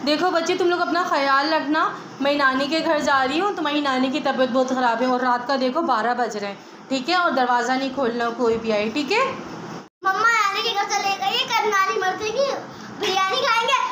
देखो बच्चे, तुम लोग अपना ख्याल रखना। मैं नानी के घर जा रही हूँ, तुम्हारी नानी की तबीयत बहुत ख़राब है और रात का देखो 12 बज रहे हैं, ठीक है। और दरवाज़ा नहीं खोलना कोई भी आए, ठीक है। मम्मा नानी के घर चले गई, कल नानी मर जाएगी, बिरयानी खाएंगे।